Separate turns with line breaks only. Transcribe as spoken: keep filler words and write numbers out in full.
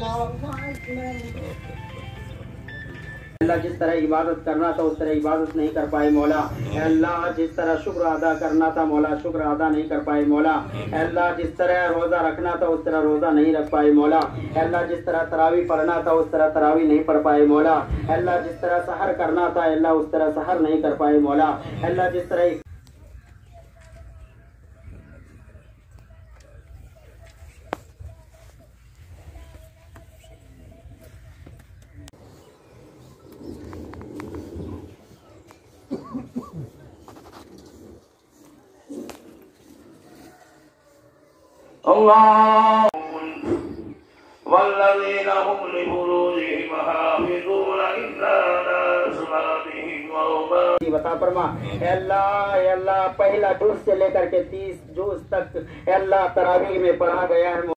अल्लाह जिस तरह इबादत करना था उस तरह इबादत नहीं कर पाए मौला। अल्लाह जिस तरह शुक्र अदा करना था मौला शुक्र अदा नहीं कर पाए मौला। अल्लाह जिस तरह रोज़ा रखना था उस तरह रोज़ा नहीं रख पाए मौला। अल्लाह जिस तरह तरावी पढ़ना था उस तरह तरावी नहीं पढ़ पाए मौला। अल्लाह जिस तरह सहर करना था अल्लाह उस तरह सहर नहीं कर पाए मौला। अल्लाह जिस तरह
अल्लाह वल्लज़ीन हुम लिफुरूजिहिम हाफ़िज़ून इल्ला अला अज़वाजिहिम व उम्महातिहिम।
बता फरमा अल्लाह अल्लाह पहला जुज़ से लेकर के तीस जुज़ तक अल्लाह तरावी में पढ़ा गया है।